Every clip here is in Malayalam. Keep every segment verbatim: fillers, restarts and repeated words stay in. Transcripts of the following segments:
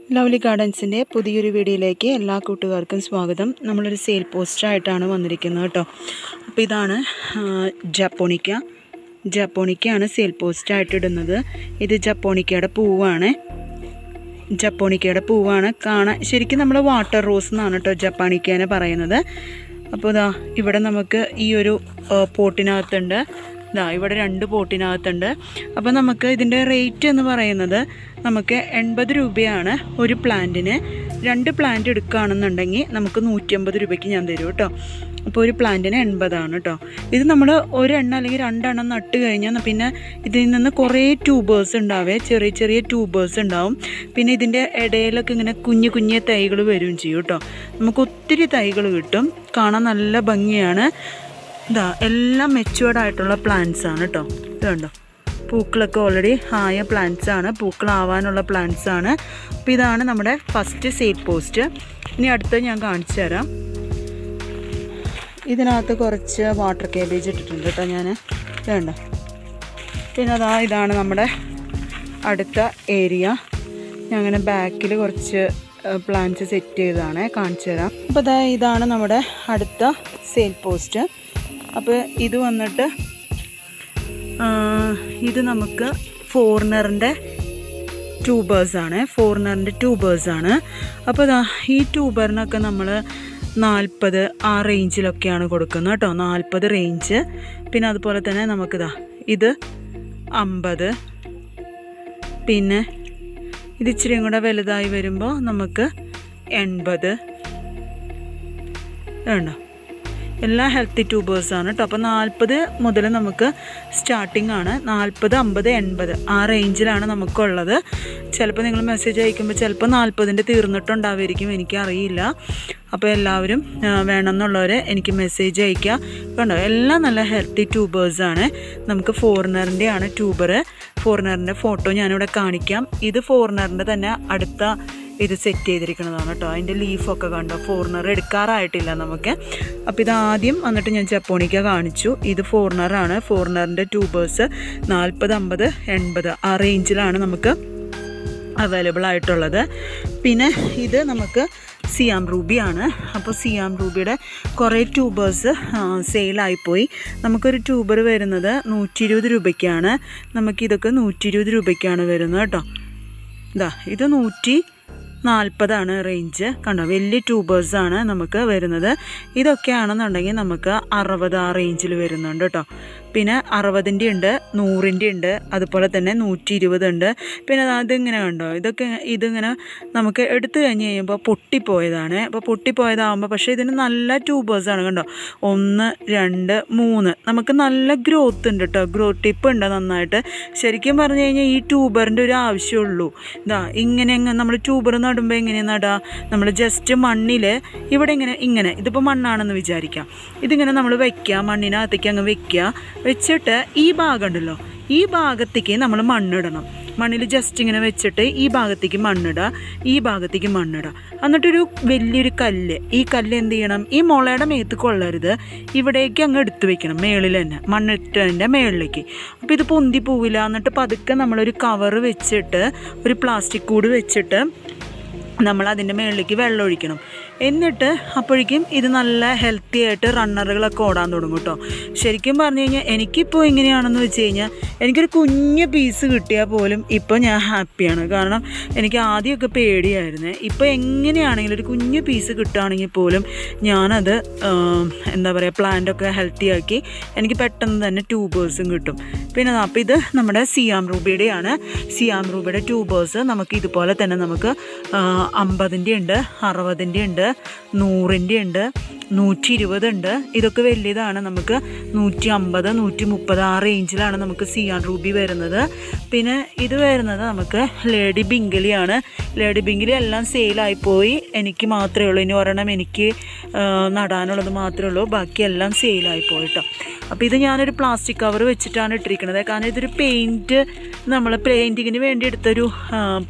ലവ്ലി ഗാർഡൻസിൻ്റെ പുതിയൊരു വീഡിയോയിലേക്ക് എല്ലാ കൂട്ടുകാർക്കും സ്വാഗതം. നമ്മളൊരു സെയിൽ പോസ്റ്ററായിട്ടാണ് വന്നിരിക്കുന്നത് കേട്ടോ. അപ്പോൾ ഇതാണ് ജപ്പോണിക്ക. ജപ്പോണിക്കയാണ് സെയിൽ പോസ്റ്റായിട്ട് ഇടുന്നത്. ഇത് ജപ്പോണിക്കയുടെ പൂവാണ്. ജപ്പോണിക്കയുടെ പൂവാണ് കാണാൻ ശരിക്കും നമ്മൾ വാട്ടർ റോസ് എന്നാണ് കേട്ടോ ജപ്പാണിക്കേനെ പറയുന്നത്. അപ്പോൾ ഇതാ ഇവിടെ നമുക്ക് ഈ ഒരു പോട്ടിനകത്തുണ്ട്. ഇതാ ഇവിടെ രണ്ട് പോട്ടിനകത്തുണ്ട്. അപ്പോൾ നമുക്ക് ഇതിൻ്റെ റേറ്റ് എന്ന് പറയുന്നത് നമുക്ക് എൺപത് രൂപയാണ് ഒരു പ്ലാന്റിന്. രണ്ട് പ്ലാന്റ് എടുക്കുകയാണെന്നുണ്ടെങ്കിൽ നമുക്ക് നൂറ്റമ്പത് രൂപയ്ക്ക് ഞാൻ തരും കേട്ടോ. അപ്പോൾ ഒരു പ്ലാന്റിന് എൺപതാണ് കേട്ടോ. ഇത് നമ്മൾ ഒരെണ്ണം അല്ലെങ്കിൽ രണ്ടെണ്ണം നട്ട് കഴിഞ്ഞാൽ പിന്നെ ഇതിൽ നിന്ന് കുറേ ട്യൂബേഴ്സ് ഉണ്ടാവേ, ചെറിയ ചെറിയ ട്യൂബേഴ്സ് ഉണ്ടാവും. പിന്നെ ഇതിൻ്റെ ഇടയിലൊക്കെ ഇങ്ങനെ കുഞ്ഞു കുഞ്ഞു തൈകൾ വരികയും ചെയ്യും കേട്ടോ. നമുക്ക് ഒത്തിരി തൈകൾ കിട്ടും. കാണാൻ നല്ല ഭംഗിയാണ്. ഇതാ എല്ലാം മെച്യൂർഡ് ആയിട്ടുള്ള പ്ലാന്റ്സ് ആണ് കേട്ടോ. ഇത് കണ്ടോ, പൂക്കളൊക്കെ ഓൾറെഡി ആയ പ്ലാന്റ്സ് ആണ്, പൂക്കളാവാനുള്ള പ്ലാന്റ്സ് ആണ്. അപ്പോൾ ഇതാണ് നമ്മുടെ ഫസ്റ്റ് സെയിൽ പോസ്റ്റ്. ഇനി അടുത്ത് ഞാൻ കാണിച്ചു തരാം. ഇതിനകത്ത് കുറച്ച് വാട്ടർ കേബേജ് ഇട്ടിട്ടുണ്ട് കേട്ടോ ഞാൻ. ഇത് കണ്ടോ. പിന്നെ അതാ ഇതാണ് നമ്മുടെ അടുത്ത ഏരിയ. ഞാൻ അങ്ങനെ ബാക്കിൽ കുറച്ച് പ്ലാന്റ്സ് സെറ്റ് ചെയ്തതാണ്, കാണിച്ചു തരാം. അപ്പോൾ അതാ ഇതാണ് നമ്മുടെ അടുത്ത സെയിൽ പോസ്റ്റ്. അപ്പോൾ ഇത് വന്നിട്ട് ഇത് നമുക്ക് ഫോറിനറിൻ്റെ ട്യൂബേഴ്സാണ്. ഫോറിനറിൻ്റെ ട്യൂബേഴ്സാണ്. അപ്പോൾ ഇതാ ഈ ട്യൂബറിനൊക്കെ നമ്മൾ നാൽപ്പത് ആ റേഞ്ചിലൊക്കെയാണ് കൊടുക്കുന്നത് കേട്ടോ. നാൽപ്പത് റേഞ്ച്. പിന്നെ അതുപോലെ തന്നെ നമുക്കിതാ ഇത് അമ്പത്. പിന്നെ ഇത് ഇച്ചിരിയും കൂടെ വലുതായി വരുമ്പോൾ നമുക്ക് എൺപത്. വേണ്ട എല്ലാ ഹെൽത്തി ട്യൂബേഴ്സാണ് കേട്ടോ. അപ്പോൾ നാൽപ്പത് മുതൽ നമുക്ക് സ്റ്റാർട്ടിംഗ് ആണ്. നാൽപ്പത് അമ്പത് എൺപത് ആ റേഞ്ചിലാണ് നമുക്കുള്ളത്. ചിലപ്പോൾ നിങ്ങൾ മെസ്സേജ് അയക്കുമ്പോൾ ചിലപ്പോൾ നാൽപ്പതിൻ്റെ തീർന്നിട്ടുണ്ടാവുമായിരിക്കും, എനിക്കറിയില്ല. അപ്പോൾ എല്ലാവരും വേണമെന്നുള്ളവർ എനിക്ക് മെസ്സേജ് അയക്കുക. കണ്ടോ, എല്ലാം നല്ല ഹെൽത്തി ട്യൂബേഴ്സാണ്. നമുക്ക് ഫോറിനറിൻ്റെ ആണ് ട്യൂബർ. ഫോറിനറിൻ്റെ ഫോട്ടോ ഞാനിവിടെ കാണിക്കാം. ഇത് ഫോറിനറിൻ്റെ തന്നെ അടുത്ത ഇത് സെറ്റ് ചെയ്തിരിക്കുന്നതാണ് കേട്ടോ. അതിൻ്റെ ലീഫൊക്കെ കണ്ടോ, ഫോറിനർ എടുക്കാറായിട്ടില്ല നമുക്ക്. അപ്പോൾ ഇതാദ്യം വന്നിട്ട് ഞാൻ ജപ്പോണിക്ക കാണിച്ചു. ഇത് ഫോറിനറാണ്. ഫോറിനറിൻ്റെ ട്യൂബേഴ്സ് നാൽപ്പത് അമ്പത് എൺപത് ആ റേഞ്ചിലാണ് നമുക്ക് അവൈലബിൾ ആയിട്ടുള്ളത്. പിന്നെ ഇത് നമുക്ക് സിയാം റൂബിയാണ്. അപ്പോൾ സിയാം റൂബിയുടെ കുറേ ട്യൂബേഴ്സ് സെയിലായിപ്പോയി. നമുക്കൊരു ട്യൂബർ വരുന്നത് നൂറ്റി ഇരുപത് രൂപയ്ക്കാണ്. നമുക്കിതൊക്കെ നൂറ്റി ഇരുപത് രൂപയ്ക്കാണ് വരുന്നത് കേട്ടോ. ഇതാ ഇത് നൂറ്റി നാൽപ്പതാണ് റേഞ്ച്. കണ്ടോ, വലിയ ട്യൂബേഴ്സാണ് നമുക്ക് വരുന്നത്. ഇതൊക്കെയാണെന്നുണ്ടെങ്കിൽ നമുക്ക് അറുപത് ആ റേഞ്ചിൽ വരുന്നുണ്ട് കേട്ടോ. പിന്നെ അറുപതിൻ്റെ ഉണ്ട്, നൂറിൻ്റെ ഉണ്ട്, അതുപോലെ തന്നെ നൂറ്റി ഇരുപത് ഉണ്ട്. പിന്നെ അതിങ്ങനെ കണ്ടോ, ഇതൊക്കെ ഇതിങ്ങനെ നമുക്ക് എടുത്തു കഴിഞ്ഞ് കഴിയുമ്പോൾ പൊട്ടിപ്പോയതാണ്. അപ്പോൾ പൊട്ടിപ്പോയതാകുമ്പോൾ പക്ഷേ ഇതിന് നല്ല ട്യൂബേഴ്സാണ്. കണ്ടോ, ഒന്ന് രണ്ട് മൂന്ന് നമുക്ക് നല്ല ഗ്രോത്ത് ഉണ്ട് കേട്ടോ. ഗ്രോത്ത് ടിപ്പ് ഉണ്ട് നന്നായിട്ട്. ശരിക്കും പറഞ്ഞു കഴിഞ്ഞാൽ ഈ ട്യൂബറിൻ്റെ ഒരു ആവശ്യമുള്ളൂ. ഇതാ ഇങ്ങനെ നമ്മൾ ട്യൂബർ നടുമ്പോൾ എങ്ങനെ നടാ, നമ്മൾ ജസ്റ്റ് മണ്ണിൽ ഇവിടെ ഇങ്ങനെ ഇങ്ങനെ ഇതിപ്പോൾ മണ്ണാണെന്ന് വിചാരിക്കാം. ഇതിങ്ങനെ നമ്മൾ വയ്ക്കുക, മണ്ണിനകത്തേക്ക് അങ്ങ് വയ്ക്കുക. വെച്ചിട്ട് ഈ ഭാഗം ഉണ്ടല്ലോ, ഈ ഭാഗത്തേക്ക് നമ്മൾ മണ്ണിടണം. മണ്ണിൽ ജസ്റ്റ് ഇങ്ങനെ വെച്ചിട്ട് ഈ ഭാഗത്തേക്ക് മണ്ണിടുക, ഈ ഭാഗത്തേക്ക് മണ്ണിടുക. എന്നിട്ടൊരു വലിയൊരു കല്ല്, ഈ കല്ല് എന്ത് ചെയ്യണം, ഈ മുളയുടെ മേത്ത് കൊള്ളരുത്, ഇവിടേക്ക് അങ്ങ് എടുത്ത് വെക്കണം, മേളിൽ തന്നെ മണ്ണിട്ടതിൻ്റെ മേളിലേക്ക്. അപ്പോൾ ഇത് പൊന്തി പോവില്ല. എന്നിട്ട് പതുക്കെ നമ്മളൊരു കവറ് വെച്ചിട്ട് ഒരു പ്ലാസ്റ്റിക് കൂട് വെച്ചിട്ട് നമ്മൾ അതിൻ്റെ മുകളിലേക്ക് വെള്ളം ഒഴിക്കണം. എന്നിട്ട് അപ്പോഴേക്കും ഇത് നല്ല ഹെൽത്തി ആയിട്ട് റണ്ണറുകളൊക്കെ ഓടാൻ തുടങ്ങും കേട്ടോ. ശരിക്കും പറഞ്ഞു കഴിഞ്ഞാൽ എനിക്കിപ്പോൾ എങ്ങനെയാണെന്ന് വെച്ച് കഴിഞ്ഞാൽ എനിക്കൊരു കുഞ്ഞ് പീസ് കിട്ടിയാൽ പോലും ഇപ്പോൾ ഞാൻ ഹാപ്പിയാണ്. കാരണം എനിക്ക് ആദ്യമൊക്കെ പേടിയായിരുന്നു. ഇപ്പോൾ എങ്ങനെയാണെങ്കിലും ഒരു കുഞ്ഞ് പീസ് കിട്ടുകയാണെങ്കിൽ പോലും ഞാനത് എന്താ പറയുക, പ്ലാന്റൊക്കെ ഹെൽത്തി ആക്കി എനിക്ക് പെട്ടെന്ന് തന്നെ ട്യൂബേഴ്സും കിട്ടും. പിന്നെ അപ്പോൾ ഇത് നമ്മുടെ സിയാം റൂബിയുടെയാണ്. സിയാം റൂബിയുടെ ട്യൂബേഴ്സ് നമുക്ക് ഇതുപോലെ തന്നെ നമുക്ക് അമ്പതിൻ്റെ ഉണ്ട്, അറുപതിൻ്റെ ഉണ്ട്, നൂറിൻ്റെ ഉണ്ട്, നൂറ്റി ഇരുപത് ഉണ്ട്. ഇതൊക്കെ വലിയതാണ്. നമുക്ക് നൂറ്റി അമ്പത് നൂറ്റി മുപ്പത് ആ റേഞ്ചിലാണ് നമുക്ക് സിയാം റൂബി വരുന്നത്. പിന്നെ ഇത് വരുന്നത് നമുക്ക് ലേഡി ബിങ്കലിയാണ്. ലേഡി ബിങ്കലി എല്ലാം സെയിലായിപ്പോയി. എനിക്ക് മാത്രമേ ഉള്ളൂ, ഇനി ഒരെണ്ണം എനിക്ക് നടാനുള്ളത് മാത്രമേ ഉള്ളൂ. ബാക്കിയെല്ലാം സെയിലായിപ്പോയി കേട്ടോ. അപ്പോൾ ഇത് ഞാനൊരു പ്ലാസ്റ്റിക് കവർ വെച്ചിട്ടാണ് ഇട്ടിരിക്കുന്നത്. കാരണം ഇതൊരു പെയിൻറ്റ്, നമ്മൾ പെയിൻറ്റിങ്ങിന് വേണ്ടി എടുത്തൊരു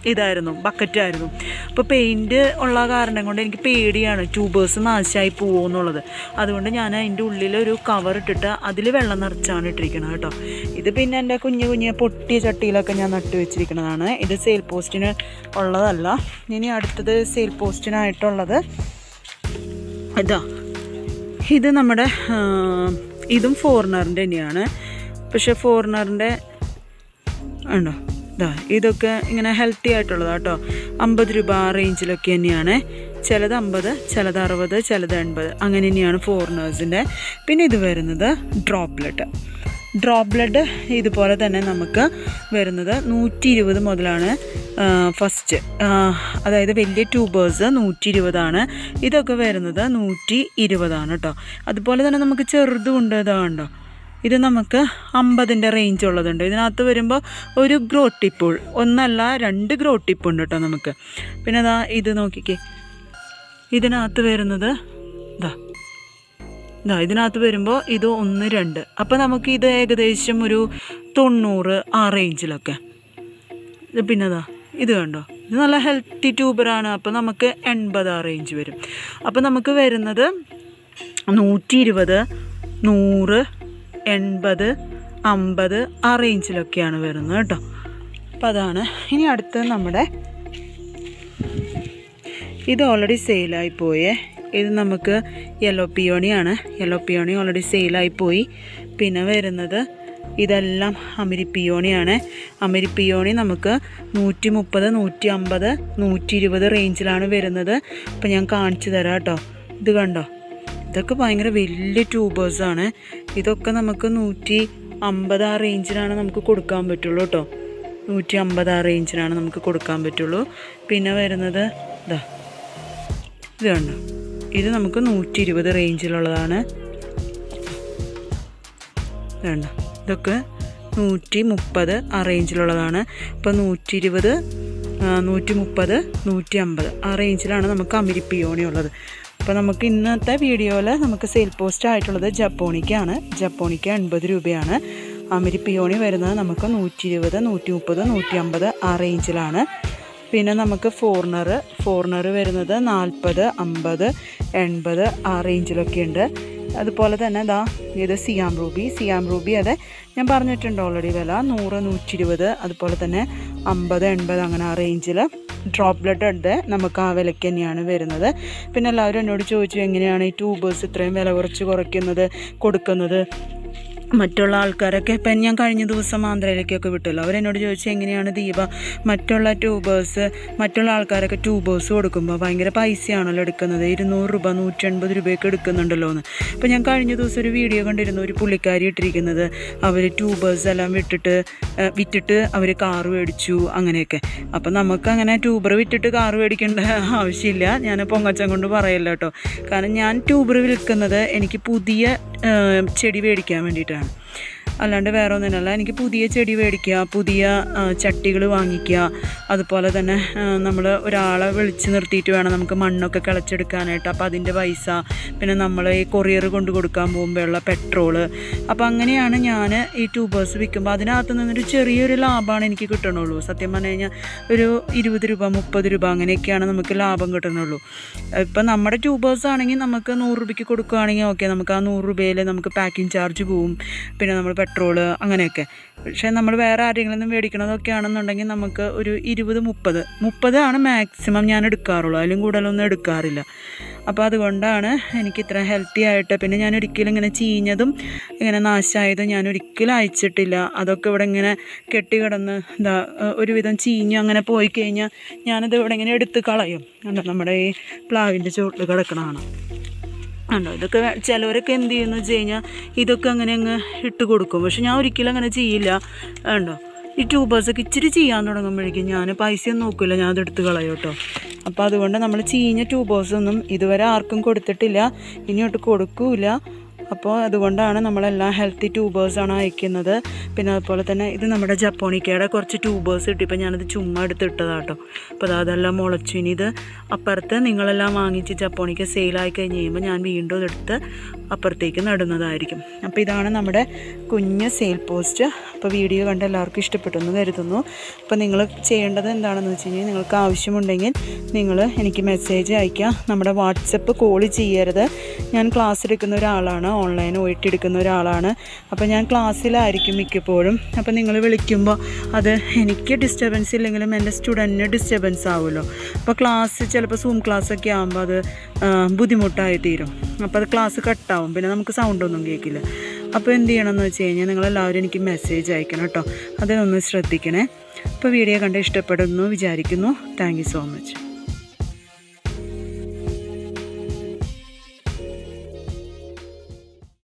ഇതായിരുന്നു, ബക്കറ്റായിരുന്നു. അപ്പോൾ പെയിൻറ്റ് ഉള്ള കാരണം കൊണ്ട് എനിക്ക് പേടിയാണ് ട്യൂബേഴ്സ് നാശമായി പോകുമെന്നുള്ളത്. അതുകൊണ്ട് ഞാൻ അതിൻ്റെ ഉള്ളിലൊരു കവർ ഇട്ടിട്ട് അതിൽ വെള്ളം നിറച്ചാണ് ഇട്ടിരിക്കുന്നത് കേട്ടോ. ഇത് പിന്നെ എൻ്റെ കുഞ്ഞു കുഞ്ഞു പൊട്ടിയ ചട്ടിയിലൊക്കെ ഞാൻ നട്ടു വെച്ചിരിക്കുന്നതാണ്. ഇത് സെയിൽ പോസ്റ്റിന് ഉള്ളതല്ല. ഇനി അടുത്തത് സെയിൽ പോസ്റ്റിനായിട്ടുള്ളത് ഇതാ. ഇത് നമ്മുടെ ഇതും ഫോറിനറിൻ്റെ തന്നെയാണ്. പക്ഷേ ഫോറിനറിൻ്റെ ഉണ്ടോ ഇതാ, ഇതൊക്കെ ഇങ്ങനെ ഹെൽത്തി ആയിട്ടുള്ളതാണ് കേട്ടോ. അമ്പത് രൂപ ആ റേഞ്ചിലൊക്കെ തന്നെയാണ്. ചിലത് അമ്പത്, ചിലത് അറുപത്, ചിലത് എൺപത്, അങ്ങനെ തന്നെയാണ് ഫോറിനേഴ്സിൻ്റെ. പിന്നെ ഇത് വരുന്നത് ഡ്രോപ്ലെറ്റ്. ഡ്രോപ്ലെറ്റ് ഇതുപോലെ തന്നെ നമുക്ക് വരുന്നത് നൂറ്റി ഇരുപത് മുതലാണ് ഫസ്റ്റ്, അതായത് വലിയ ട്യൂബേഴ്സ് നൂറ്റി ഇരുപതാണ്. ഇതൊക്കെ വരുന്നത് നൂറ്റി ഇരുപതാണ് കേട്ടോ. അതുപോലെ തന്നെ നമുക്ക് ചെറുതുണ്ട്, ഇതാണ്ടോ. ഇത് നമുക്ക് അമ്പതിൻ്റെ റേഞ്ച് ഉള്ളതുണ്ട്. ഇതിനകത്ത് വരുമ്പോൾ ഒരു ഗ്രോ ടിപ്പ്, ഒന്നല്ല രണ്ട് ഗ്രോ ടിപ്പ് ഉണ്ട് കേട്ടോ നമുക്ക്. പിന്നെ അതാ ഇത് നോക്കിക്കേ, ഇതിനകത്ത് വരുന്നത് ഇതാ ഇതാ ഇതിനകത്ത് വരുമ്പോൾ ഇത് ഒന്ന് രണ്ട്. അപ്പോൾ നമുക്ക് ഇത് ഏകദേശം ഒരു തൊണ്ണൂറ് ആ റേഞ്ചിലൊക്കെ. പിന്നെ അതാ ഇത് കണ്ടോ, ഇത് നല്ല ഹെൽത്തി ട്യൂബറാണ്. അപ്പോൾ നമുക്ക് എൺപത് ആ റേഞ്ച് വരും. അപ്പോൾ നമുക്ക് വരുന്നത് നൂറ്റി ഇരുപത്, നൂറ്, എൺപത്, അമ്പത് ആ റേഞ്ചിലൊക്കെയാണ് വരുന്നത് കേട്ടോ. അപ്പോൾ അതാണ്. ഇനി അടുത്ത് നമ്മുടെ ഇത് ഓൾറെഡി സെയിലായി പോയേ. ഇത് നമുക്ക് യെല്ലോ പിയോണിയാണ്. യെല്ലോ പിയോണി ഓൾറെഡി സെയിലായി പോയി. പിന്നെ വരുന്നത് ഇതെല്ലാം അമരി പിയോണിയാണ്. അമരി പിയോണി നമുക്ക് നൂറ്റി മുപ്പത്, നൂറ്റി അമ്പത്, നൂറ്റി ഇരുപത് റേഞ്ചിലാണ് വരുന്നത്. അപ്പോൾ ഞാൻ കാണിച്ചു തരാം കേട്ടോ. ഇത് കണ്ടോ, ഇതൊക്കെ ഭയങ്കര വലിയ ട്യൂബേഴ്സാണ്. ഇതൊക്കെ നമുക്ക് നൂറ്റി അമ്പത് ആ റേഞ്ചിലാണ് നമുക്ക് കൊടുക്കാൻ പറ്റുള്ളൂ കേട്ടോ. നൂറ്റി അമ്പത് ആ റേഞ്ചിലാണ് നമുക്ക് കൊടുക്കാൻ പറ്റുള്ളൂ. പിന്നെ വരുന്നത് ഇതാ, ഇത് കണ്ടോ, ഇത് നമുക്ക് നൂറ്റി ഇരുപത് റേഞ്ചിലുള്ളതാണ്. കണ്ടോ, ഇതൊക്കെ നൂറ്റി മുപ്പത് ആ റേഞ്ചിലുള്ളതാണ്. ഇപ്പോൾ നൂറ്റി ഇരുപത്, നൂറ്റി മുപ്പത്, നൂറ്റി അമ്പത് ആ റേഞ്ചിലാണ് നമുക്ക് അമരി പിയോണി ഉള്ളത്. അപ്പോൾ നമുക്ക് ഇന്നത്തെ വീഡിയോയിൽ നമുക്ക് സെയിൽ പോസ്റ്റ് ആയിട്ടുള്ളത് ജപ്പോണിക്കാണ്. ജപ്പോണിക്ക എൺപത് രൂപയാണ്. അമരി പിയോണി വരുന്നത് നമുക്ക് നൂറ്റി ഇരുപത്, നൂറ്റി മുപ്പത്, നൂറ്റി അമ്പത് ആ റേഞ്ചിലാണ്. പിന്നെ നമുക്ക് ഫോറിനർ ഫോറിനർ വരുന്നത് നാൽപ്പത്, അമ്പത്, എൺപത് ആ റേഞ്ചിലൊക്കെ ഉണ്ട്. അതുപോലെ തന്നെ ഇതാ ഇത് സിയാം റൂബി. സിയാം റൂബി അതെ ഞാൻ പറഞ്ഞിട്ടുണ്ട് ഓൾറെഡി വില നൂറ്, നൂറ്റി ഇരുപത്, അതുപോലെ തന്നെ അമ്പത്, എൺപത് അങ്ങനെ ആ റേഞ്ചിൽ ഡ്രോപ്ലെറ്റ് ഉണ്ട്. നമുക്ക് ആ വിലയ്ക്ക് തന്നെയാണ് വരുന്നത്. പിന്നെ എല്ലാവരും എന്നോട് ചോദിച്ചു എങ്ങനെയാണ് ഈ ട്യൂബേഴ്സ് ഇത്രയും വില കുറച്ച് കുറയ്ക്കുന്നത്, കൊടുക്കുന്നത്. മറ്റുള്ള ആൾക്കാരൊക്കെ ഇപ്പം ഞാൻ കഴിഞ്ഞ ദിവസം ആന്ധ്രയിലേക്കൊക്കെ വിട്ടല്ലോ, അവരെന്നോട് ചോദിച്ചു എങ്ങനെയാണ് ദീപ മറ്റുള്ള ട്യൂബേഴ്സ് മറ്റുള്ള ആൾക്കാരൊക്കെ ട്യൂബേഴ്സ് കൊടുക്കുമ്പോൾ ഭയങ്കര പൈസയാണല്ലോ എടുക്കുന്നത്, ഇരുന്നൂറ് രൂപ നൂറ്റി എൺപത് രൂപയൊക്കെ എടുക്കുന്നുണ്ടല്ലോ എന്ന്. അപ്പോൾ ഞാൻ കഴിഞ്ഞ ദിവസം ഒരു വീഡിയോ കണ്ടിരുന്നു, ഒരു പുള്ളിക്കാരി ഇട്ടിരിക്കുന്നത് അവർ ട്യൂബേഴ്സ് എല്ലാം വിട്ടിട്ട് വിറ്റിട്ട് അവർ കാറ് മേടിച്ചു അങ്ങനെയൊക്കെ. അപ്പം നമുക്ക് അങ്ങനെ ട്യൂബർ വിറ്റിട്ട് കാറ് മേടിക്കേണ്ട ആവശ്യമില്ല. ഞാൻ പൊങ്ങച്ചം കൊണ്ട് പറയല്ല കേട്ടോ. കാരണം ഞാൻ ട്യൂബർ വിൽക്കുന്നത് എനിക്ക് പുതിയ ചെടി മേടിക്കാൻ വേണ്ടിയിട്ടാണ്, അല്ലാണ്ട് വേറെ ഒന്നിനല്ല. എനിക്ക് പുതിയ ചെടി മേടിക്കുക, പുതിയ ചട്ടികൾ വാങ്ങിക്കുക, അതുപോലെ തന്നെ നമ്മൾ ഒരാളെ വിളിച്ച് നിർത്തിയിട്ട് വേണം നമുക്ക് മണ്ണൊക്കെ കിളച്ചെടുക്കാനായിട്ട്. അപ്പോൾ അതിൻ്റെ പൈസ, പിന്നെ നമ്മൾ ഈ കൊറിയർ കൊണ്ട് കൊടുക്കാൻ പോകുമ്പോഴുള്ള പെട്രോള്, അപ്പോൾ അങ്ങനെയാണ് ഞാൻ ഈ ട്യൂബേഴ്സ് വിൽക്കുമ്പോൾ അതിനകത്ത് നിന്നൊരു ചെറിയൊരു ലാഭമാണ് എനിക്ക് കിട്ടണുള്ളൂ. സത്യം പറഞ്ഞു കഴിഞ്ഞാൽ ഒരു ഇരുപത് രൂപ മുപ്പത് രൂപ അങ്ങനെയൊക്കെയാണ് നമുക്ക് ലാഭം കിട്ടണുള്ളൂ. ഇപ്പം നമ്മുടെ ട്യൂബേഴ്സ് ആണെങ്കിൽ നമുക്ക് നൂറ് രൂപയ്ക്ക് കൊടുക്കുകയാണെങ്കിൽ ഓക്കെ, നമുക്ക് ആ നൂറ് രൂപയിൽ നമുക്ക് പാക്കിംഗ് ചാർജ് പോവും, പിന്നെ നമ്മൾ പെട്രോള് അങ്ങനെയൊക്കെ. പക്ഷേ നമ്മൾ വേറെ ആരെങ്കിലും നിന്നും മേടിക്കണതൊക്കെ ആണെന്നുണ്ടെങ്കിൽ നമുക്ക് ഒരു ഇരുപത് മുപ്പത് മുപ്പത് ആണ് മാക്സിമം ഞാൻ എടുക്കാറുള്ളൂ, അതിലും കൂടുതലൊന്നും എടുക്കാറില്ല. അപ്പോൾ അതുകൊണ്ടാണ് എനിക്ക് ഇത്ര ഹെൽത്തി ആയിട്ട്. പിന്നെ ഞാൻ ഒരിക്കലും ഇങ്ങനെ ചീഞ്ഞതും ഇങ്ങനെ നാശമായതും ഞാൻ ഒരിക്കലും അയച്ചിട്ടില്ല. അതൊക്കെ ഇവിടെ ഇങ്ങനെ കെട്ടിക്കിടന്ന് എന്താ ഒരുവിധം ചീഞ്ഞ് അങ്ങനെ പോയി കഴിഞ്ഞാൽ ഞാനത് ഇവിടെ ഇങ്ങനെ എടുത്ത് കളയും. കണ്ടോ, നമ്മുടെ ഈ പ്ലാവിൻ്റെ ചുവട്ടിൽ കിടക്കണതാണ് കണ്ടോ. ഇതൊക്കെ ചിലവരൊക്കെ എന്ത് ചെയ്യുന്നു വെച്ച് കഴിഞ്ഞാൽ ഇതൊക്കെ അങ്ങനെ അങ്ങ് ഇട്ട് കൊടുക്കും. പക്ഷെ ഞാൻ ഒരിക്കലും അങ്ങനെ ചെയ്യില്ല. കണ്ടോ, ഈ ട്യൂബേഴ്സൊക്കെ ഇച്ചിരി ചെയ്യാൻ തുടങ്ങുമ്പോഴേക്കും ഞാൻ പൈസയൊന്നും നോക്കില്ല, ഞാൻ അതെടുത്ത് കളയും കേട്ടോ. അപ്പോൾ അതുകൊണ്ട് നമ്മൾ ചീഞ്ഞ ട്യൂബേഴ്സൊന്നും ഇതുവരെ ആർക്കും കൊടുത്തിട്ടില്ല, ഇനിയോട്ട് കൊടുക്കൂല. അപ്പോൾ അതുകൊണ്ടാണ് നമ്മളെല്ലാം ഹെൽത്തി ട്യൂബേഴ്സാണ് അയക്കുന്നത്. പിന്നെ അതുപോലെ തന്നെ ഇത് നമ്മുടെ ജപ്പോണിക്കയുടെ കുറച്ച് ട്യൂബേഴ്സ് കിട്ടി. ഇപ്പോൾ ഞാനത് ചുമ്മാ എടുത്തിട്ടതാണ് കേട്ടോ. അപ്പോൾ അതെല്ലാം മുളച്ചു. ഇനി ഇത് അപ്പുറത്ത് നിങ്ങളെല്ലാം വാങ്ങിച്ച് ജപ്പോണിക്ക സെയിലായി കഴിഞ്ഞ് കഴിയുമ്പോൾ ഞാൻ വീണ്ടും ഇതെടുത്ത് അപ്പുറത്തേക്ക് നടുന്നതായിരിക്കും. അപ്പോൾ ഇതാണ് നമ്മുടെ കുഞ്ഞ് സെയിൽ പോസ്റ്റ്. അപ്പോൾ വീഡിയോ കണ്ട് എല്ലാവർക്കും ഇഷ്ടപ്പെട്ടെന്ന് കരുതുന്നു. അപ്പോൾ നിങ്ങൾ ചെയ്യേണ്ടത് എന്താണെന്ന് വെച്ച് കഴിഞ്ഞാൽ നിങ്ങൾക്ക് ആവശ്യമുണ്ടെങ്കിൽ നിങ്ങൾ എനിക്ക് മെസ്സേജ് അയയ്ക്കുക. നമ്മുടെ വാട്സപ്പ് കോൾ ചെയ്യരുത്. ഞാൻ ക്ലാസ് എടുക്കുന്ന ഒരാളാണ്, ഓൺലൈൻ ഒ ടി എടുക്കുന്ന ഒരാളാണ്. അപ്പോൾ ഞാൻ ക്ലാസ്സിലായിരിക്കും മിക്കപ്പോഴും. അപ്പോൾ നിങ്ങൾ വിളിക്കുമ്പോൾ അത് എനിക്ക് ഡിസ്റ്റർബൻസ് ഇല്ലെങ്കിലും എൻ്റെ സ്റ്റുഡൻറ്റിന് ഡിസ്റ്റർബൻസ് ആവുമല്ലോ. അപ്പോൾ ക്ലാസ് ചിലപ്പോൾ സൂം ക്ലാസ്സൊക്കെ ആകുമ്പോൾ അത് ബുദ്ധിമുട്ടായി തീരും. അപ്പോൾ അത് ക്ലാസ് കട്ടാവും, പിന്നെ നമുക്ക് സൗണ്ടൊന്നും കേൾക്കില്ല. അപ്പോൾ എന്ത് ചെയ്യണമെന്ന് വെച്ച് കഴിഞ്ഞാൽ നിങ്ങളെല്ലാവരും എനിക്ക് മെസ്സേജ് അയക്കണം കേട്ടോ. അതിനൊന്ന് ശ്രദ്ധിക്കണേ. അപ്പോൾ വീഡിയോ കണ്ട് ഇഷ്ടപ്പെടുന്നു വിചാരിക്കുന്നു. Thank you so much.